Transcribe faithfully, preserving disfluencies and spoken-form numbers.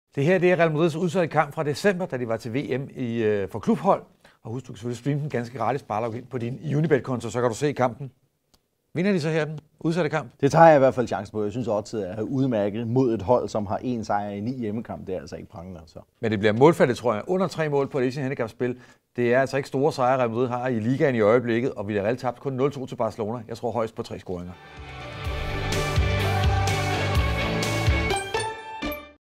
Det her det er Real Madrids udsatte kamp fra december, da de var til V M i, øh, for klubhold. Og husk, du kan selvfølgelig streame den ganske gratis, bare log ind på din Unibet-konto, så kan du se kampen. Vinder de så her den udsatte kamp? Det tager jeg i hvert fald chance på. Jeg synes også, at er udmærket mod et hold, som har en sejr i ni hjemmekamp. Det er altså ikke prangende. Så. Men det bliver målfaldet, tror jeg. Under tre mål på det Asian Handicap-spil. Det er altså ikke store sejre, Real Madrid har i ligaen i øjeblikket, og vi har reelt tabt kun nul to til Barcelona. Jeg tror højst på tre scoringer.